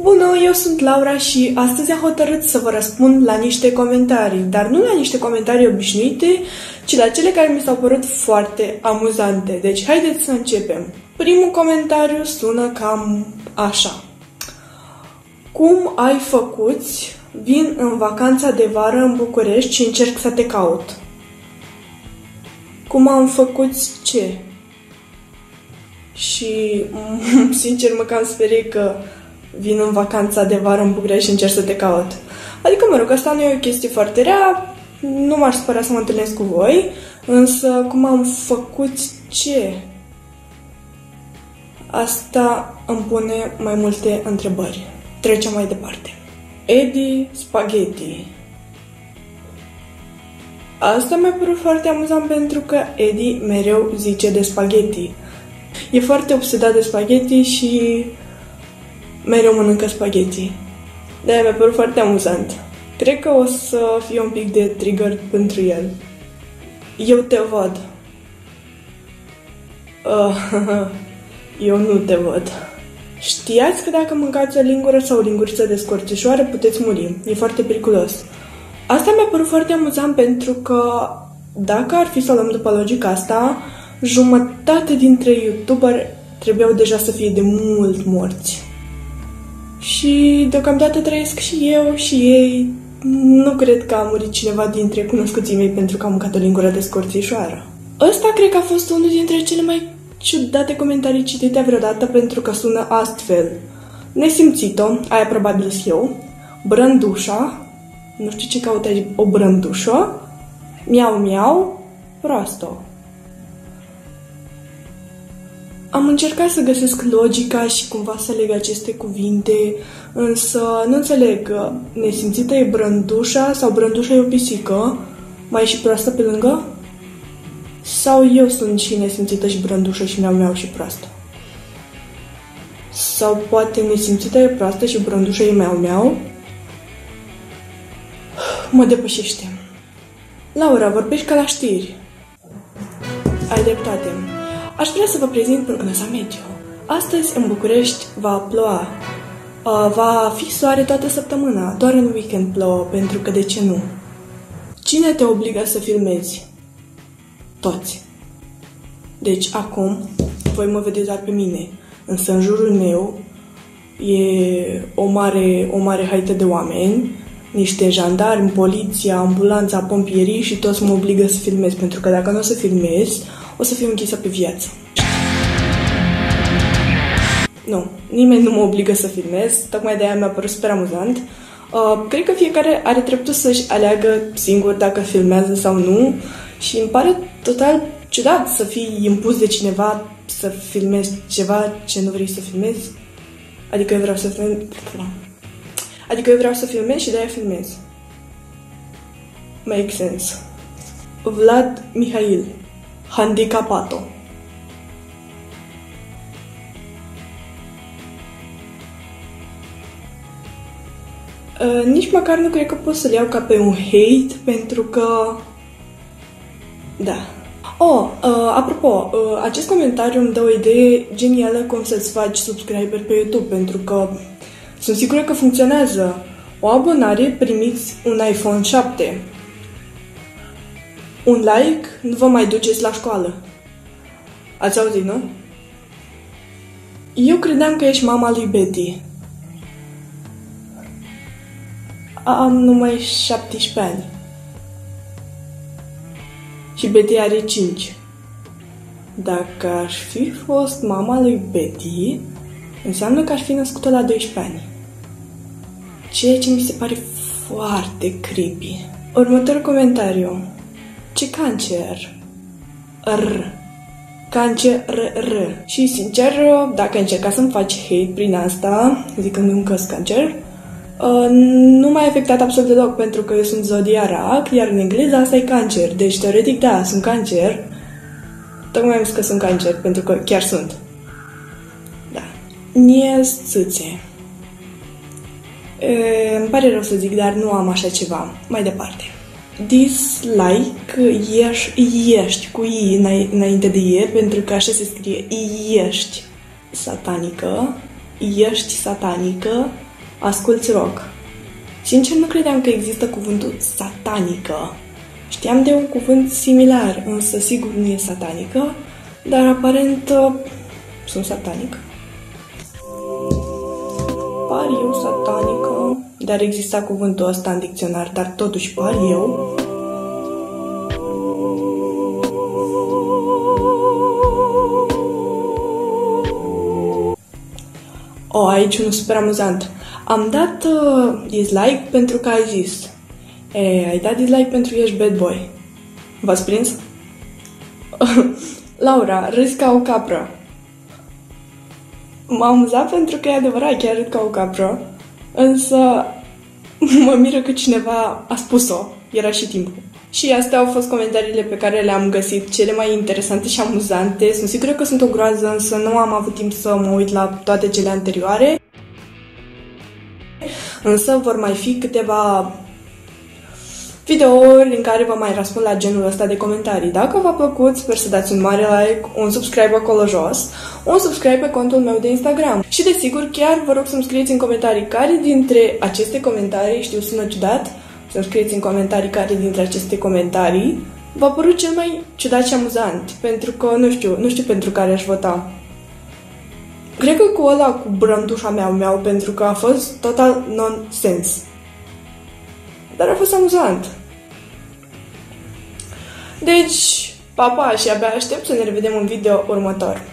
Bună, eu sunt Laura și astăzi am hotărât să vă răspund la niște comentarii, dar nu la niște comentarii obișnuite, ci la cele care mi s-au părut foarte amuzante. Deci, haideți să începem. Primul comentariu sună cam așa. Cum ai făcut? Vin în vacanța de vară în București și încerc să te caut. Cum am făcut ce? Și, sincer, mă cam sperie că vin în vacanța de vară în București și încerc să te caut. Adică, mă rog, asta nu e o chestie foarte rea, nu m-aș spăra să mă întâlnesc cu voi, însă cum am făcut ce? Asta îmi pune mai multe întrebări. Trecem mai departe. Eddie Spaghetti. Asta mi-a părut foarte amuzant pentru că Eddie mereu zice de spaghetti. E foarte obsedat de spaghetti și mereu mănâncă spaghetti. De-aia mi-a părut foarte amuzant. Cred că o să fie un pic de trigger pentru el. Eu te văd. Eu nu te văd. Știați că dacă mâncați o lingură sau o linguriță de scorțișoară puteți muri. E foarte periculos. Asta mi-a părut foarte amuzant pentru că dacă ar fi să luăm după logica asta, jumătate dintre youtuberi trebuiau deja să fie de mult morți. Și deocamdată trăiesc și eu și ei. Nu cred că a murit cineva dintre cunoscuții mei pentru că am mâncat o lingură de scorțișoară. Ăsta cred că a fost unul dintre cele mai ciudate comentarii citite vreodată pentru că sună astfel. Nesimțit-o, aia probabil sunt eu. Brândușa, nu știu ce caută aici, o brândușă. Miau, miau, proastă. Am încercat să găsesc logica și cumva să leg aceste cuvinte, însă nu înțeleg. Nesimțită e brândușa sau brândușa e o pisică? Mai e și proastă pe lângă? Sau eu sunt și nesimțită și brândușă și miau miau și proastă? Sau poate nesimțită e proastă și brândușă e miau miau? Mă depășește. Laura, vorbești ca la știri. Ai dreptate. Aș vrea să vă prezint prognoza meteo. Astăzi, în București, va ploua. Va fi soare toată săptămâna, doar în weekend plouă, pentru că de ce nu? Cine te obligă să filmezi? Toți. Deci, acum, voi mă vedeți doar pe mine, însă în jurul meu e o mare haită de oameni, niște jandarmi, poliția, ambulanța, pompierii și toți mă obligă să filmez, pentru că dacă nu o să filmez, o să fiu închisă pe viață. Nu, nimeni nu mă obligă să filmez, tocmai de aia mi-a părut super amuzant. Cred că fiecare are dreptul să-și aleagă singur dacă filmează sau nu și îmi pare total ciudat să fii impus de cineva să filmezi ceva ce nu vrei să filmezi. Adică eu vreau să filmez și de-aia filmez. Make sense. Vlad Mihail. Handicapato. Nici măcar nu cred că pot să-l iau ca pe un hate, pentru că... Da. Apropo, acest comentariu îmi dă o idee genială cum să-ți faci subscriber pe YouTube, pentru că sunt sigură că funcționează. O abonare, primiți un iPhone 7. Un like, nu vă mai duceți la școală. Ați auzit, nu? Eu credeam că ești mama lui Betty. Am numai 17 ani. Și Betty are 5. Dacă aș fi fost mama lui Betty, înseamnă că aș fi născută la 12 ani. Ceea ce mi se pare foarte creepy. Următorul comentariu. Ce cancer? Cancer. Și sincer, dacă încerca să-mi faci hate prin asta, zicându-mi că-s cancer, nu m-a afectat absolut deloc, pentru că eu sunt zodia rac, iar în engleză asta e cancer. Deci, teoretic, da, sunt cancer. Tocmai am zis că sunt cancer, pentru că chiar sunt. Da. Nies țâțe. Îmi pare rău să zic, dar nu am așa ceva. Mai departe. Dislike, ești cu i înainte de e, pentru că așa se scrie. Ești satanică. Ești satanică. asculți rock. Sincer, nu credeam că există cuvântul satanică. Știam de un cuvânt similar, însă sigur nu e satanică, dar aparent sunt satanică. Par eu satanică, dar exista cuvântul ăsta în dicționar, dar totuși par eu. Aici unul super amuzant. Am dat dislike pentru că ai zis. Ai dat dislike pentru că ești bad boy. V-ați prins? Laura, râzi ca o capră. M-a amuzat pentru că e adevărat, chiar râd ca o capră. Însă mă miră că cineva a spus-o. Era și timpul. Și astea au fost comentariile pe care le-am găsit, cele mai interesante și amuzante. Sunt sigură că sunt o groază, însă nu am avut timp să mă uit la toate cele anterioare. Însă vor mai fi câteva videouri în care vă mai răspund la genul ăsta de comentarii. Dacă v-a plăcut, sper să dați un mare like, un subscribe acolo jos, un subscribe pe contul meu de Instagram. Și desigur, chiar vă rog să-mi scrieți în comentarii care dintre aceste comentarii, știu, sună ciudat, să-mi scrieți în comentarii care dintre aceste comentarii v-a părut cel mai ciudat și amuzant, pentru că nu știu pentru care aș vota. Cred că cu ăla cu brântușa meu, pentru că a fost total nonsens. Dar a fost amuzant. Deci, pa, pa, și abia aștept să ne revedem în video următor.